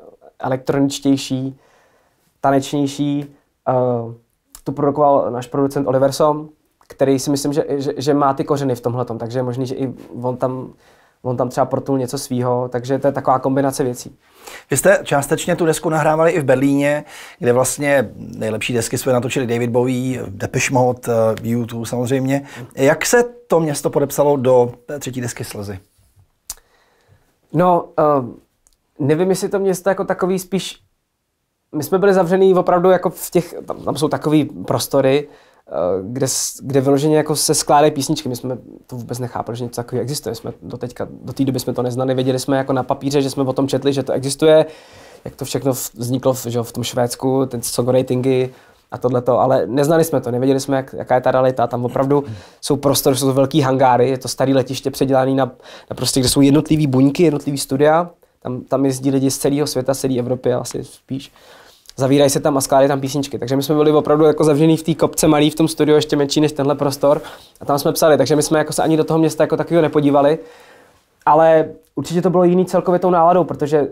elektroničtější, tanečnější. Uh, tu produkoval náš producent Oliver Som, který si myslím, že, že, že má ty kořeny v tomhletom, takže je možný, že i on tam, on tam třeba portnul něco svýho, takže to je taková kombinace věcí. Vy jste částečně tu desku nahrávali i v Berlíně, kde vlastně nejlepší desky jsme natočili David Bowie, Depeche Mode, U dva samozřejmě. Jak se to město podepsalo do té třetí desky Slzy? No, uh, nevím, jestli to město jako takový spíš. My jsme byli zavřený opravdu jako v těch, tam, tam jsou takový prostory, kde, kde vyloženě jako se skládají písničky. My jsme to vůbec nechápali, že něco takového existuje. Jsme do teďka, do té doby jsme to neznali, věděli jsme jako na papíře, že jsme o tom četli, že to existuje, jak to všechno vzniklo v, že v tom Švédsku, ten songwritingy a tohleto, ale neznali jsme to, nevěděli jsme, jak, jaká je ta realita. Tam opravdu jsou prostory, jsou to velký hangáry, je to staré letiště předělané na, na prostě, kde jsou jednotlivý buňky, jednotlivý studia. Tam, tam jezdí lidi z celého světa, z celé Evropy asi spíš. Zavírají se tam a skládají tam písničky. Takže my jsme byli opravdu jako zavřený v té kopce malý v tom studiu, ještě menší než tenhle prostor. A tam jsme psali, takže my jsme jako se ani do toho města jako takového nepodívali. Ale určitě to bylo jiný celkově tou náladou, protože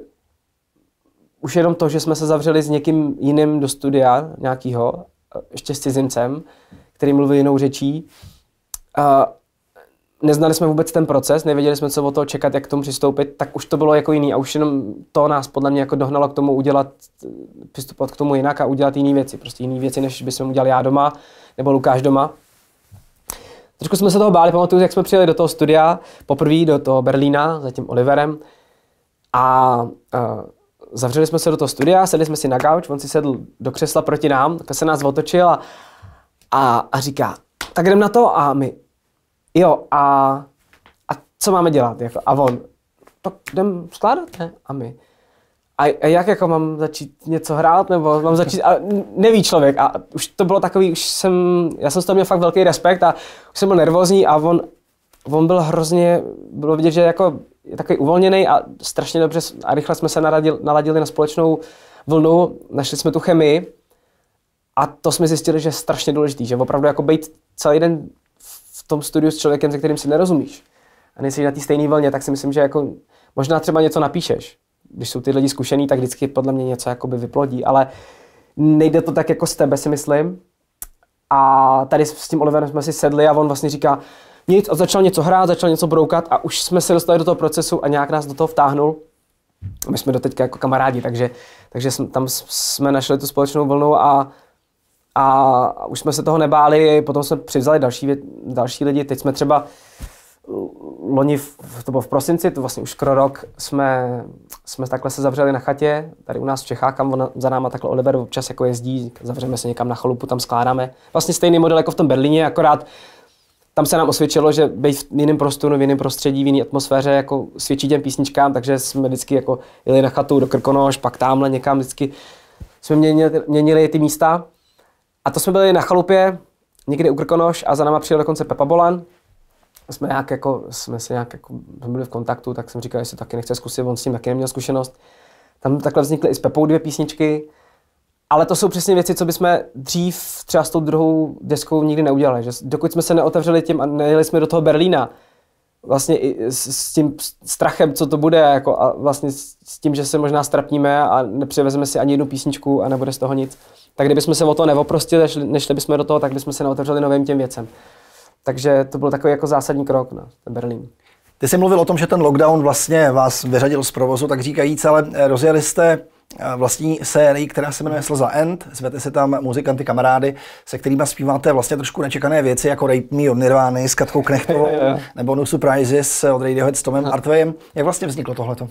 už jenom to, že jsme se zavřeli s někým jiným do studia nějakýho, ještě s cizincem, který mluví jinou řečí. A neznali jsme vůbec ten proces, nevěděli jsme, co od toho čekat, jak k tomu přistoupit, tak už to bylo jako jiný a už jenom to nás podle mě jako dohnalo k tomu udělat, přistupovat k tomu jinak a udělat jiné věci, prostě jiné věci, než bychom udělali já doma nebo Lukáš doma. Trošku jsme se toho báli, pamatuju, jak jsme přijeli do toho studia, poprvé do toho Berlína za tím Oliverem a, a zavřeli jsme se do toho studia, sedli jsme si na gauč, on si sedl do křesla proti nám, tak se nás otočil a, a, a říká, tak jdem na to a my, jo, a, a co máme dělat? Jako, a on, tak jdem skládat, ne? A my. A, a jak jako mám začít něco hrát, nebo mám začít, a neví člověk. A už to bylo takový, už jsem, já jsem z toho měl fakt velký respekt a už jsem byl nervózní a on, on byl hrozně, bylo vidět, že jako je takový uvolněný a strašně dobře a rychle jsme se naradil, naladili na společnou vlnu, našli jsme tu chemii a to jsme zjistili, že je strašně důležitý, že opravdu jako být celý den v tom studiu s člověkem, se kterým si nerozumíš a nejsi na té stejné vlně, tak si myslím, že jako možná třeba něco napíšeš. Když jsou ty lidi zkušený, tak vždycky podle mě něco jakoby vyplodí, ale nejde to tak jako z tebe, si myslím. A tady s tím Oliverem jsme si sedli a on vlastně říká nic a začal něco hrát, začal něco broukat a už jsme se dostali do toho procesu a nějak nás do toho vtáhnul. My jsme doteďka jako kamarádi, takže, takže tam jsme našli tu společnou vlnu a A už jsme se toho nebáli, potom jsme přivzali další, další lidi. Teď jsme třeba loni, to bylo v prosinci, to vlastně už skoro rok, jsme, jsme takhle se zavřeli na chatě, tady u nás v Čechách, kam on, za náma takhle Oliver občas jako jezdí, zavřeme se někam na chalupu, tam skládáme. Vlastně stejný model jako v tom Berlíně, akorát tam se nám osvědčilo, že být v jiném prostoru, v jiném prostředí, v jiné atmosféře jako svědčí těm písničkám, takže jsme vždycky jako jeli na chatu do Krkonoš, pak tamhle někam vždycky jsme měnili, měnili ty místa. A to jsme byli na chalupě, někde u Krkonoš a za náma přijel dokonce Pepa Bolan. Jsme nějak jako, jsme se nějak jako byli v kontaktu, tak jsem říkal, jestli taky nechce zkusit, on s tím taky neměl zkušenost. Tam takhle vznikly i s Pepou dvě písničky, ale to jsou přesně věci, co bychom dřív třeba s tou druhou deskou nikdy neudělali. Že dokud jsme se neotevřeli tím a nejeli jsme do toho Berlína, vlastně i s, s tím strachem, co to bude, jako a vlastně s tím, že se možná strapníme a nepřivezeme si ani jednu písničku a nebude z toho nic, tak kdybychom se o to neoprostili, nešli bychom do toho, tak bychom se neotevřeli novým těm věcem. Takže to byl takový jako zásadní krok na ten Berlín. Ty jsi mluvil o tom, že ten lockdown vlastně vás vyřadil z provozu, tak říkajíc, ale rozjeli jste vlastní sérii, která se jmenuje Slza End. Zvete si tam muzikanty, kamarády, se kterými zpíváte vlastně trošku nečekané věci, jako Rape Me od Nirvány s Katkou Knechtovou, nebo No Surprises od Radiohead s Tomem Artwayem. Jak vlastně vzniklo tohleto?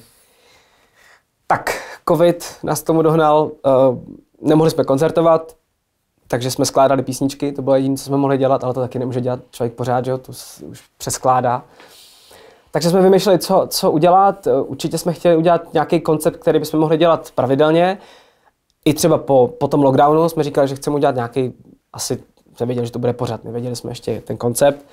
Tak, covid nás tomu dohnal, uh, nemohli jsme koncertovat, takže jsme skládali písničky, to bylo jediné, co jsme mohli dělat, ale to taky nemůže dělat člověk pořád, že jo, to už přeskládá. Takže jsme vymýšleli, co, co udělat. Určitě jsme chtěli udělat nějaký koncept, který bychom mohli dělat pravidelně. I třeba po, po tom lockdownu jsme říkali, že chceme udělat nějaký, asi jsme věděli, že to bude pořád, nevěděli jsme ještě ten koncept.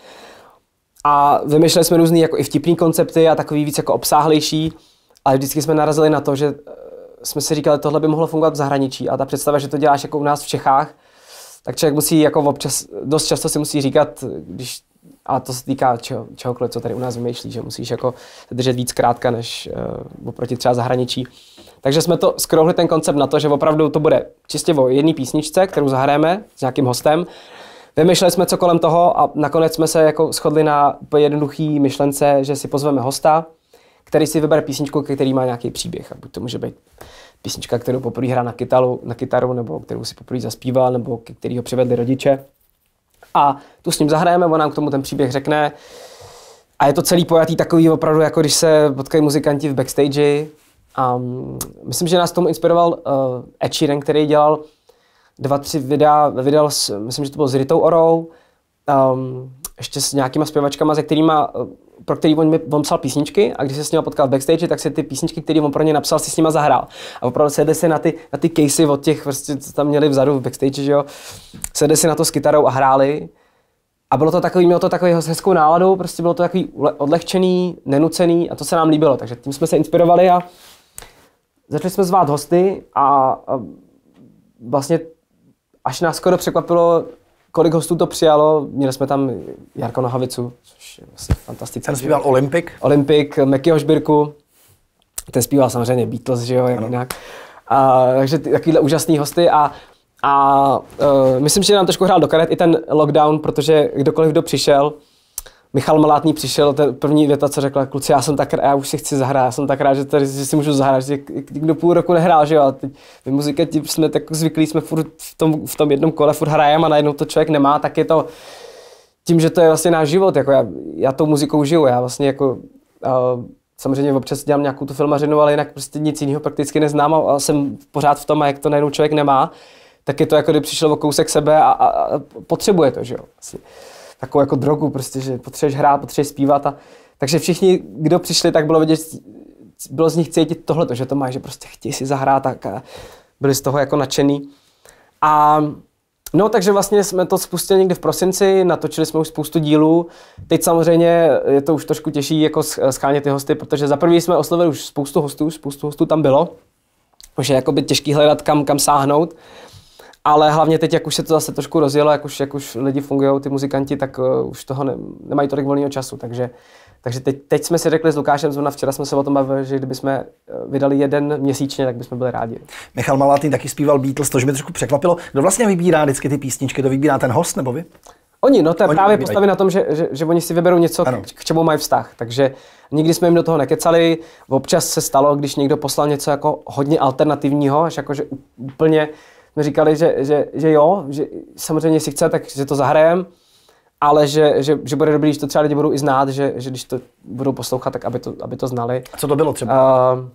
A vymýšleli jsme různý jako i vtipný koncepty a takový víc jako obsáhlejší, ale vždycky jsme narazili na to, že jsme si říkali, že tohle by mohlo fungovat v zahraničí a ta představa, že to děláš jako u nás v Čechách, tak člověk musí jako občas, dost často si musí říkat, když, a to se týká čeho, čehokoliv, co tady u nás vymýšlí, že musíš jako držet víc krátka, než uh, oproti třeba zahraničí. Takže jsme to skrouhli ten koncept na to, že opravdu to bude čistě o jedné písničce, kterou zahrajeme s nějakým hostem. Vymýšleli jsme co kolem toho a nakonec jsme se jako shodli na jednoduchý myšlence, že si pozveme hosta, který si vybere písničku, který má nějaký příběh. A buď to může být písnička, kterou poprvé hrá na kytaru, na kytaru, nebo kterou si poprvé zaspíval, nebo který ho přivedli rodiče. A tu s ním zahrajeme, on nám k tomu ten příběh řekne. A je to celý pojatý takový opravdu, jako když se potkají muzikanti v backstage. A myslím, že nás tomu inspiroval uh, Ed Sheeran, který dělal dva, tři videa vydal, s, myslím, že to bylo s Ritou Orou, um, ještě s nějakýma zpěvačkama, se kterýma, pro který on, mi, on psal písničky a když se s nima potkal v backstage, tak si ty písničky, které on pro ně napsal, si s nima zahrál. A opravdu sedli si na ty, na ty casey od těch, prostě, co tam měli vzadu v backstage, že jo, sedli si na to s kytarou a hráli. A bylo to takový, mělo to takový hezkou náladu, prostě bylo to takový odlehčený, nenucený a to se nám líbilo, takže tím jsme se inspirovali a začali jsme zvát hosty a, a vlastně až nás skoro překvapilo, kolik hostů to přijalo. Měli jsme tam Jarka Nohavicu, což je vlastně fantastické. Ten zpíval Olympic. Olympic, Mekyho Žbírku, ten zpíval samozřejmě Beatles, že jo, jak jinak. A, takže takovýhle úžasný hosty a A uh, myslím, že nám trošku hrál do karet i ten lockdown, protože kdokoliv, kdo přišel, Michal Malátný přišel, ten první věta, co řekla, kluci, já jsem tak rád, já už si chci zahrát, já jsem tak rád, že, tady, že si můžu zahrát, že kdo půl roku nehrál, že jo, a teď my muzikanti jsme tak zvyklí, jsme furt v tom, v tom jednom kole furt hrajeme a najednou to člověk nemá, tak je to tím, že to je vlastně náš život, jako já, já tou muzikou žiju, já vlastně jako uh, samozřejmě občas dělám nějakou tu filmařinu, ale jinak prostě nic jiného prakticky neznám a, a jsem pořád v tom, a jak to najednou člověk nemá, tak je to jako kdyby přišel o kousek sebe a, a, a potřebuje to, že jo. Asi takovou jako drogu prostě, že potřebuješ hrát, potřebuješ zpívat a takže všichni, kdo přišli, tak bylo vidět, bylo z nich cítit tohleto, že to mají, že prostě chtějí si zahrát tak a byli z toho jako nadšený. A no, takže vlastně jsme to spustili někdy v prosinci, natočili jsme už spoustu dílů. Teď samozřejmě je to už trošku těžší jako schánět ty hosty, protože za první jsme oslovili už spoustu hostů, spoustu hostů tam bylo. Už je jakoby těžký hledat kam, kam sáhnout. Ale hlavně teď, jak už se to zase trošku rozjelo, jak už, jak už lidi fungují, ty muzikanti, tak uh, už toho ne, nemají tolik volného času. Takže, takže teď, teď jsme si řekli s Lukášem zrovna, včera jsme se o tom bavili, že kdybychom vydali jeden měsíčně, tak bychom byli rádi. Michal Malátný taky zpíval Beatles, to, že mě trošku překvapilo. Kdo vlastně vybírá vždycky ty písničky? To vybírá ten host nebo vy? Oni, no to je oni právě vybírají. postaví na tom, že, že, že oni si vyberou něco, k, k čemu mají vztah. Takže nikdy jsme jim do toho nekecali. Občas se stalo, když někdo poslal něco jako hodně alternativního, až jako, že úplně jsme říkali, že, že, že jo, že samozřejmě si chce, tak že to zahrajem, ale že, že, že bude dobrý, když to třeba lidi budou i znát, že, že když to budou poslouchat, tak aby to, aby to znali. A co to bylo třeba? Uh,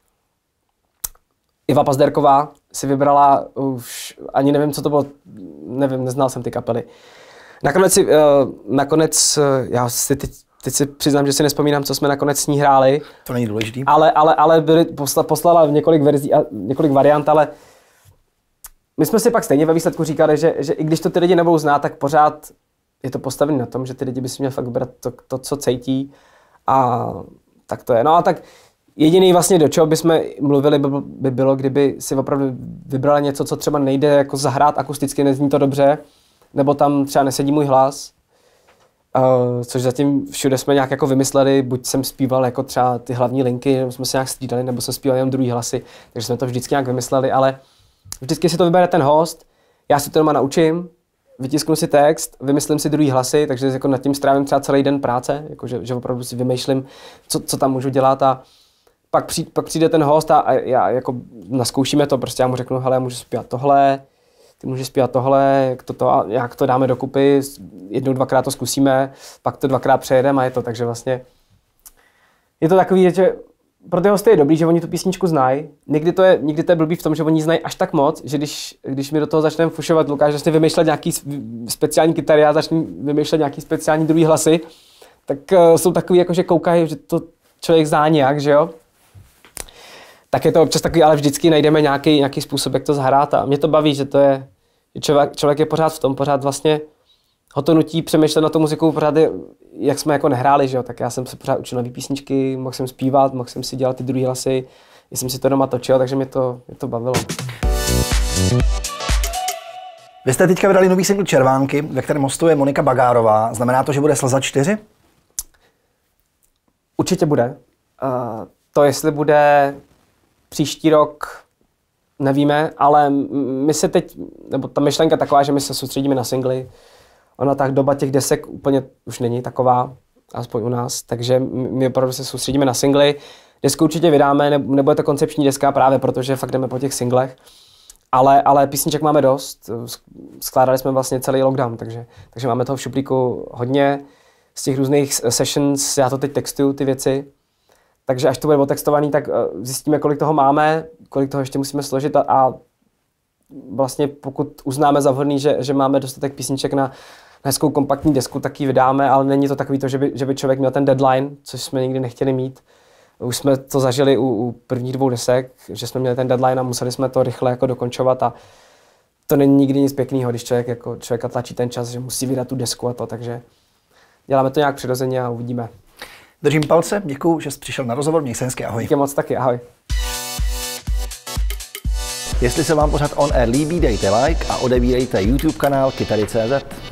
Iva Pazderková si vybrala už, ani nevím, co to bylo, nevím, neznal jsem ty kapely. Nakonec, si, uh, nakonec uh, já si teď, teď si přiznám, že si nespomínám, co jsme nakonec s ní hráli. To není důležitý. Ale, ale, ale byli, posla, poslala několik verzí a několik variant, ale my jsme si pak stejně ve výsledku říkali, že, že i když to ty lidi nebudou znát, tak pořád je to postavené na tom, že ty lidi by si měli fakt vybrat to, to, co cítí a tak to je. No a tak jediný vlastně, do čeho bychom mluvili, by, by bylo, kdyby si opravdu vybrali něco, co třeba nejde jako zahrát akusticky, nezní to dobře, nebo tam třeba nesedí můj hlas, uh, což zatím všude jsme nějak jako vymysleli, buď jsem zpíval jako třeba ty hlavní linky, nebo jsme se nějak střídali, nebo jsem zpíval jenom druhý hlasy, takže jsme to vždycky nějak vymysleli, ale vždycky si to vybere ten host, já si to doma naučím, vytisknu si text, vymyslím si druhý hlasy, takže jako nad tím strávím třeba celý den práce, jako že, že opravdu si vymýšlím, co, co tam můžu dělat a pak, přijde, pak přijde ten host a, a já jako naskoušíme to, prostě já mu řeknu, hele, já můžu zpívat tohle, ty můžeš zpívat tohle, jak to, to, a jak to dáme dokupy, jednou, dvakrát to zkusíme, pak to dvakrát přejedeme a je to, takže vlastně je to takový, že pro ty hosty je dobrý, že oni tu písničku znají. Někdy to je, někdy to je blbý v tom, že oni znají až tak moc, že když, když mi do toho začneme fušovat, Lukáš začne vymýšlet nějaký speciální kytary a začne vymýšlet nějaký speciální druhý hlasy, tak uh, jsou takový, jako že koukají, že to člověk zná nějak, že jo. Tak je to občas takový, ale vždycky najdeme nějaký, nějaký způsob, jak to zahrát a mě to baví, že to je, že člověk, člověk je pořád v tom, pořád vlastně ho to nutí přemýšlet na tu muziku, pořád je, jak jsme jako nehráli, že jo, tak já jsem se pořád učil nový písničky, mohl jsem zpívat, mohl jsem si dělat ty druhý hlasy, já jsem si to doma točil, takže mě to, mě to bavilo. Vy jste teďka vydali nový single Červánky, ve kterém hostuje Monika Bagárová. Znamená to, že bude Slza čtyři? Určitě bude. Uh, to, jestli bude příští rok, nevíme, ale my se teď, nebo ta myšlenka taková, že my se soustředíme na singly. Ona tak doba těch desek úplně už není taková, aspoň u nás, takže my opravdu se soustředíme na singly. Desku určitě vydáme, nebude to koncepční deska právě, protože fakt jdeme po těch singlech. Ale, ale písniček máme dost, skládali jsme vlastně celý lockdown, takže, takže máme toho v šuplíku hodně z těch různých sessions, já to teď textuju ty věci. Takže až to bude otextovaný, tak zjistíme, kolik toho máme, kolik toho ještě musíme složit a, a vlastně pokud uznáme za vhodný, že, že máme dostatek písniček na hezkou kompaktní desku, tak ji vydáme, ale není to takový to, že by, že by člověk měl ten deadline, což jsme nikdy nechtěli mít. Už jsme to zažili u, u prvních dvou desek, že jsme měli ten deadline a museli jsme to rychle jako dokončovat a to není nikdy nic pěkného, když člověk jako člověka tlačí ten čas, že musí vydat tu desku a to, takže děláme to nějak přirozeně a uvidíme. Držím palce, děkuju, že jsi přišel na rozhovor, měj se hezky, ahoj. Díky moc taky, ahoj. Jestli se vám pořad On Air líbí, dejte like a odebírejte YouTube kanál Kytary tečka cé zet.